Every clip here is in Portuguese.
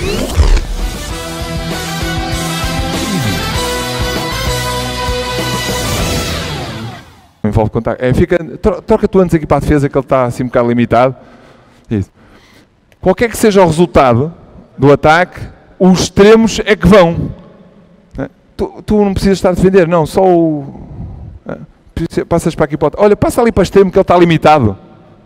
Envolve contacto. Troca tu antes aqui para a defesa, que ele está assim um bocado limitado. Isso. Qualquer que seja o resultado do ataque, os extremos é que vão. Tu não precisas estar a defender, não, só o... Passas para aqui para o... Olha, passa ali para o extremo que ele está limitado.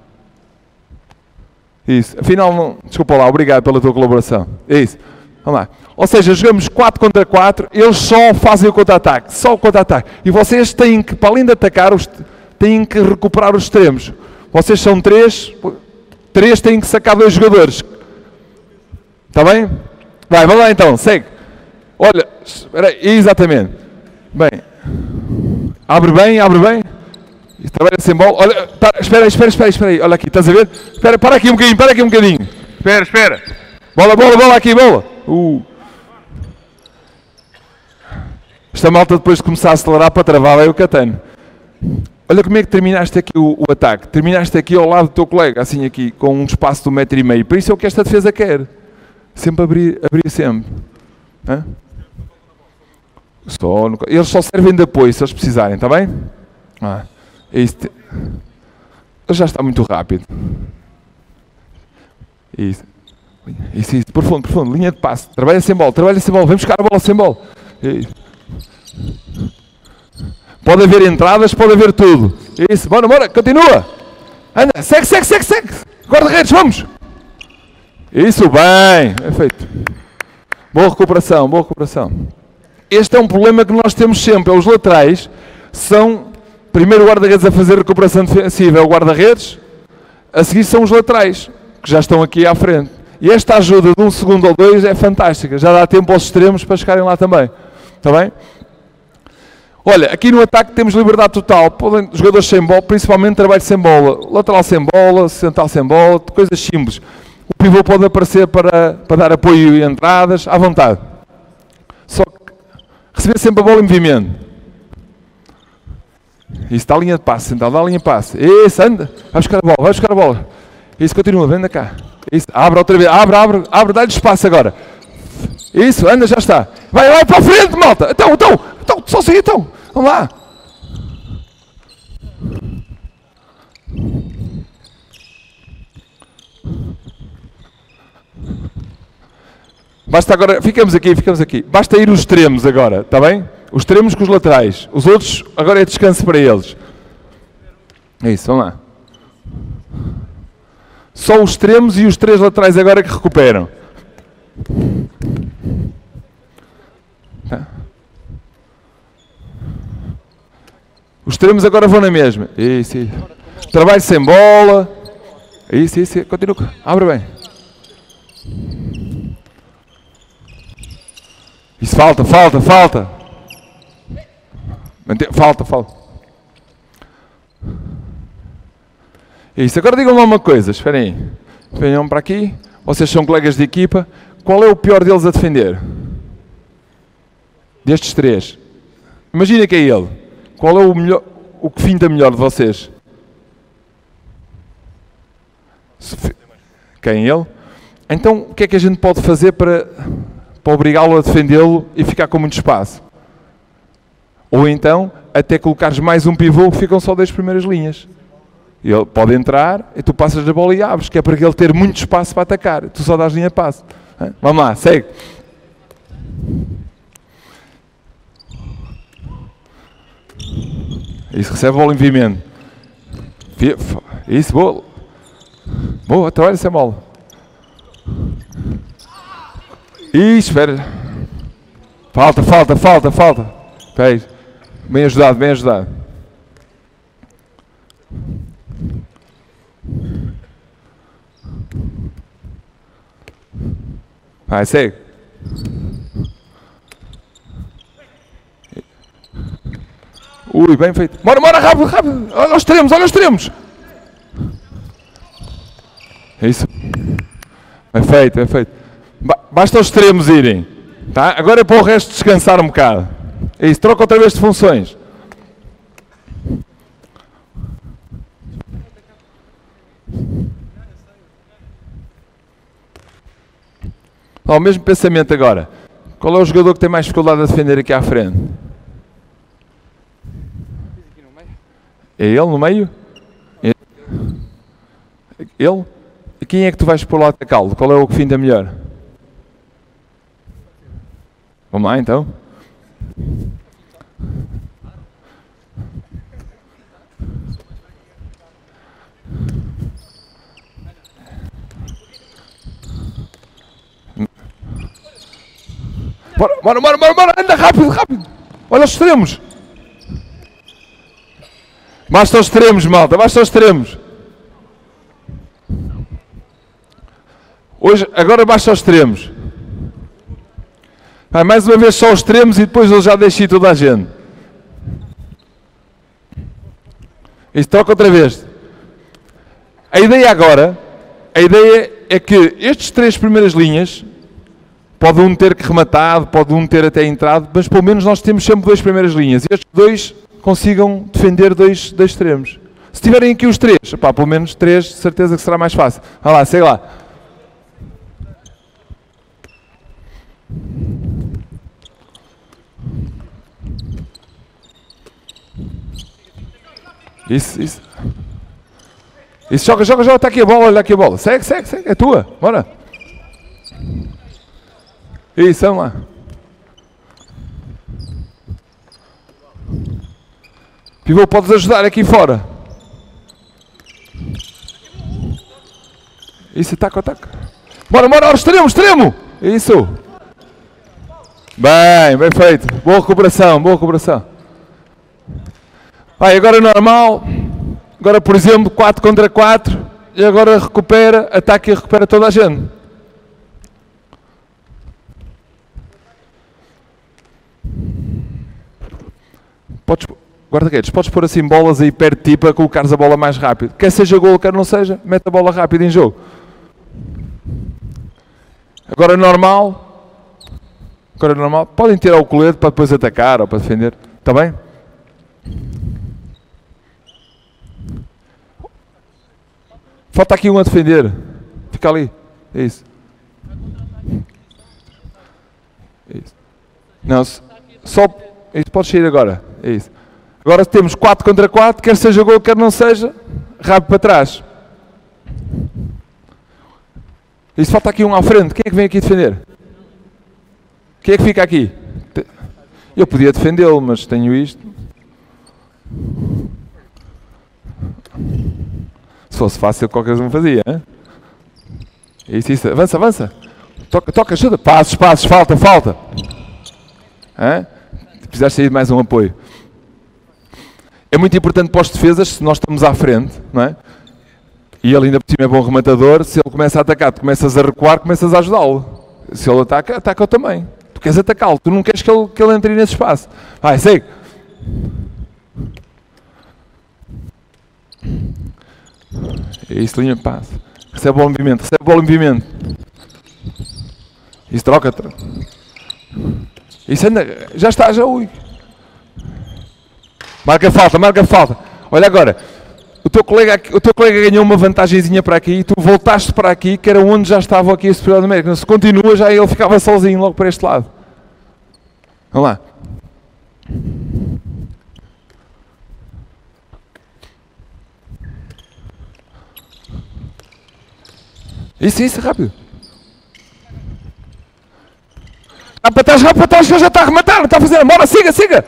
Isso. Afinal, não... Desculpa lá, obrigado pela tua colaboração. É isso. Vamos lá. Ou seja, jogamos 4 contra 4, eles só fazem o contra-ataque, só o contra-ataque. E vocês têm que, para além de atacar, têm que recuperar os extremos. Vocês são 3 têm que sacar 2 jogadores. Está bem? Vai, vamos lá então, segue. Olha, espera aí, exatamente. Bem, abre bem. Trabalha sem bola. Olha, espera aí, olha aqui, estás a ver? Espera, para aqui um bocadinho. Espera. Bola aqui, bola. Esta malta depois de começar a acelerar para travar é o catano. Olha como é que terminaste aqui o ataque. Terminaste aqui ao lado do teu colega, assim aqui, com um espaço de 1,5 m. Por isso é o que esta defesa quer. Sempre abrir sempre. Hã? Eles só servem de apoio se eles precisarem, está bem? Ele já está muito rápido. Isso, por fundo, linha de passe. Trabalha sem bola, vem buscar a bola sem bola. Isso. Pode haver entradas, pode haver tudo. Isso, bora, continua. Anda, segue. Guarda-redes, vamos. Isso, bem, é feito. Boa recuperação. Este é um problema que nós temos sempre. Os laterais são, primeiro o guarda-redes a fazer recuperação defensiva é o guarda-redes, a seguir são os laterais, que já estão aqui à frente. E esta ajuda de 1 segundo ou 2 é fantástica. Já dá tempo aos extremos para chegarem lá também. Está bem? Olha, aqui no ataque temos liberdade total. Podem, jogadores sem bola, principalmente trabalho sem bola. Lateral sem bola, central sem bola, coisas simples. O pivô pode aparecer para dar apoio e entradas, à vontade. Só que receber sempre a bola em movimento. Isso, está a linha de passe, central, dá a linha de passe. Isso, anda, vai buscar a bola. Isso, continua, vem cá. Isso, abre outra vez, abre, dá-lhe espaço agora. Isso, anda, já está. Vai para a frente, malta. Então, só seguir então. Vamos lá. Basta agora, ficamos aqui. Basta ir os extremos agora, está bem? Os extremos com os laterais. Os outros, agora é descanso para eles. É isso, vamos lá. Só os extremos e os 3 laterais agora que recuperam. Tá. Os extremos agora vão na mesma. Isso. Trabalho sem bola. Isso. Continua. Abre bem. Isso, falta. Falta. Isso, agora digam-me uma coisa, esperem aí. Venham para aqui, vocês são colegas de equipa. Qual é o pior deles a defender? Destes 3. Imagina que é ele. Qual é o que finta melhor de vocês? Quem? Ele? Então, o que é que a gente pode fazer para obrigá-lo a defendê-lo e ficar com muito espaço? Ou então, até colocares mais um pivô que ficam só 2 primeiras linhas. Ele pode entrar e tu passas a bola e abres, que é para ele ter muito espaço para atacar. Tu só dás linha de passe. Vamos lá, segue. Isso, recebe a bola em movimento. Isso, boa. Boa, trabalha sem bola. Isso, espera. Falta. Espera aí. Bem ajudado. Vai, segue. Ui, bem feito. Bora, rápido. Olha os extremos. Isso. Bem feito. Basta os extremos irem. Tá? Agora é para o resto descansar um bocado. É isso, troca outra vez de funções. Lá, o mesmo pensamento agora. Qual é o jogador que tem mais dificuldade a defender aqui à frente? É ele no meio? Ele? E quem é que tu vais pôr lá a atacá-lo? Qual é o que finda melhor? Vamos lá então. Bora, anda rápido. Olha os extremos. Basta os extremos, malta, basta os extremos. Agora basta os extremos. Vai, mais uma vez só os extremos e depois eu já deixei toda a gente. Isso, troca outra vez. A ideia agora, é que estes 3 primeiras linhas, pode um ter que rematado, pode um ter até entrado, mas pelo menos nós temos sempre 2 primeiras linhas. E estes 2 consigam defender 2 extremos. Se tiverem aqui os 3, pá, pelo menos 3, de certeza que será mais fácil. Vai lá, segue lá. Isso. Isso, joga, está aqui a bola, olha aqui a bola. Segue, é tua, bora. Isso, vamos lá. Pivô, podes ajudar aqui fora. Isso, ataca. Bora, extremo. Isso. Bem feito. Boa recuperação. Vai, agora normal. Agora, por exemplo, 4 contra 4. E agora ataca e recupera toda a gente. Guarda-redes, podes pôr assim bolas aí perto de ti para colocares a bola mais rápido. Quer seja golo, quer não seja, mete a bola rápido em jogo. Agora normal. Podem tirar o colete para depois atacar ou para defender. Está bem? Falta aqui um a defender. Fica ali. É isso. Não, só... Isso pode sair agora. É isso. Agora temos 4 contra 4, quer seja gol, quer não seja, rápido para trás. Isso, falta aqui um à frente. Quem é que vem aqui defender? Quem é que fica aqui? Eu podia defendê-lo, mas tenho isto. Se fosse fácil, qualquer um fazia. Hein? Isso. Avança. Toca, ajuda. Passos, falta. Hein? Precisaste sair de mais um apoio. É muito importante para os defesas, se nós estamos à frente, não é? E ele ainda por cima é bom rematador, se ele começa a atacar, tu começas a recuar, começas a ajudá-lo. Se ele ataca também. Tu queres atacá-lo, tu não queres que ele entre nesse espaço. Vai, segue. É isso, linha de passe. Recebe o movimento. Isso, troca. Isso anda, já está. Marca falta. Olha agora, o teu colega ganhou uma vantagenzinha para aqui e tu voltaste para aqui, que era onde já estava aqui a superioridade numérica. Se continua, já ele ficava sozinho logo para este lado. Vamos lá. Isso, rápido. Rápido para trás, que ele já está a rematar, não está a fazer. Bora, siga.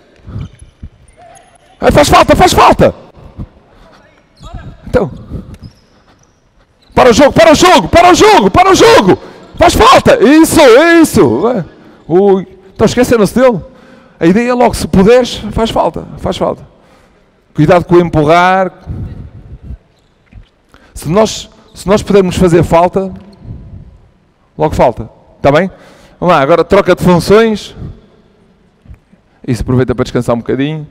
Faz falta. Então. Para o jogo. Faz falta. Isso. Estão esquecendo-se dele. A ideia é logo, se puderes, faz falta. Cuidado com o empurrar. Se nós pudermos fazer falta, logo falta. Está bem? Vamos lá, agora troca de funções. Isso, aproveita para descansar um bocadinho.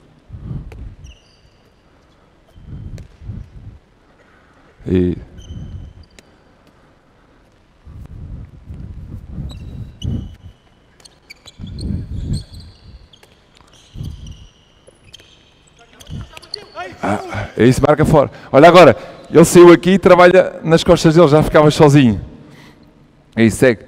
E... é isso, marca fora. Olha agora, ele saiu aqui e trabalha nas costas dele, já ficava sozinho. Aí, segue.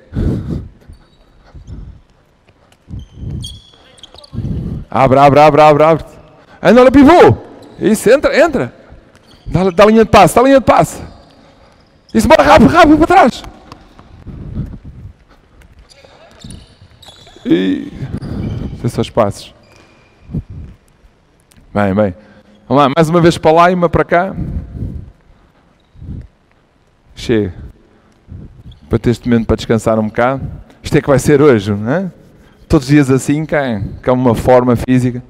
Abre. Anda, olha, pivô. Isso, entra. Dá linha de passe, Isso, bora, rápido, para trás. E... Esses são os passos. Bem. Vamos lá, mais uma vez para lá e uma para cá. Chega. Para ter este momento para descansar um bocado. Isto é que vai ser hoje, não é? Todos os dias assim, cá é uma forma física.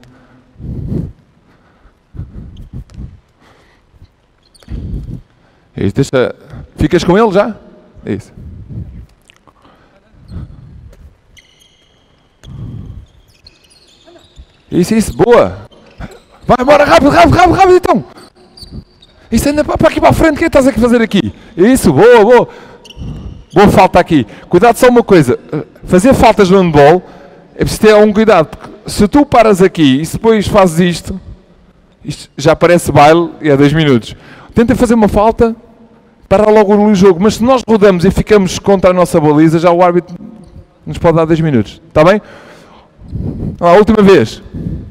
Isso, deixa... Ficas com ele já? Isso. Isso, boa. Vai, bora, rápido, então. Isso, anda para aqui para a frente, o que é que estás aqui a fazer aqui? Isso, boa. Boa falta aqui. Cuidado só uma coisa, fazer faltas no handball é preciso ter algum cuidado, porque se tu paras aqui e depois fazes isto já parece baile e é 2 minutos. Tenta fazer uma falta, para logo o jogo, mas se nós rodamos e ficamos contra a nossa baliza, já o árbitro nos pode dar 2 minutos. Está bem? A última vez.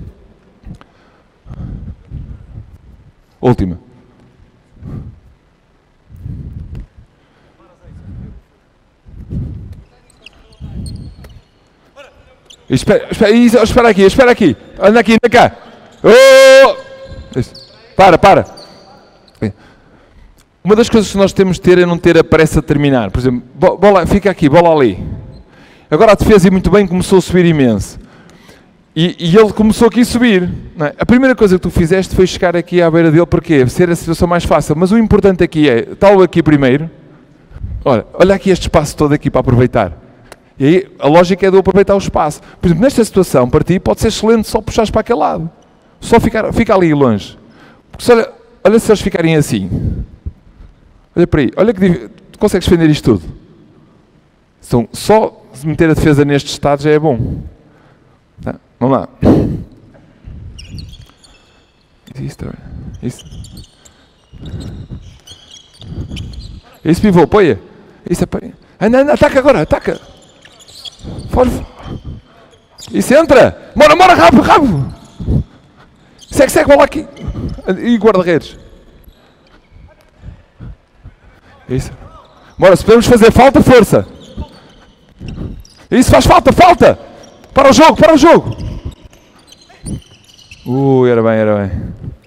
Última. Espera aqui. Anda cá. Oh! Para. Uma das coisas que nós temos de ter é não ter a pressa de terminar. Por exemplo, bola, fica aqui, bola ali. Agora a defesa e muito bem começou a subir imenso. E ele começou aqui a subir. Não é? A primeira coisa que tu fizeste foi chegar aqui à beira dele, porque ser a situação mais fácil. Mas o importante aqui é, tal aqui primeiro, olha aqui este espaço todo aqui para aproveitar. E aí a lógica é de eu aproveitar o espaço. Por exemplo, nesta situação, para ti, pode ser excelente só puxares para aquele lado. Só fica ali longe. Porque se olha se eles ficarem assim. Olha para aí. Olha que tu consegues defender isto tudo. Então, só se meter a defesa neste estado já é bom. Tá, vamos lá. Isso, pivô, apoia. Isso, apoia. Anda, ataca agora, ataca. Fora. Isso, entra. Bora, rápido. Segue, bola aqui. E guarda-redes. Isso. Bora, se podemos fazer falta, força. Isso, faz falta. Para o jogo. Era bem.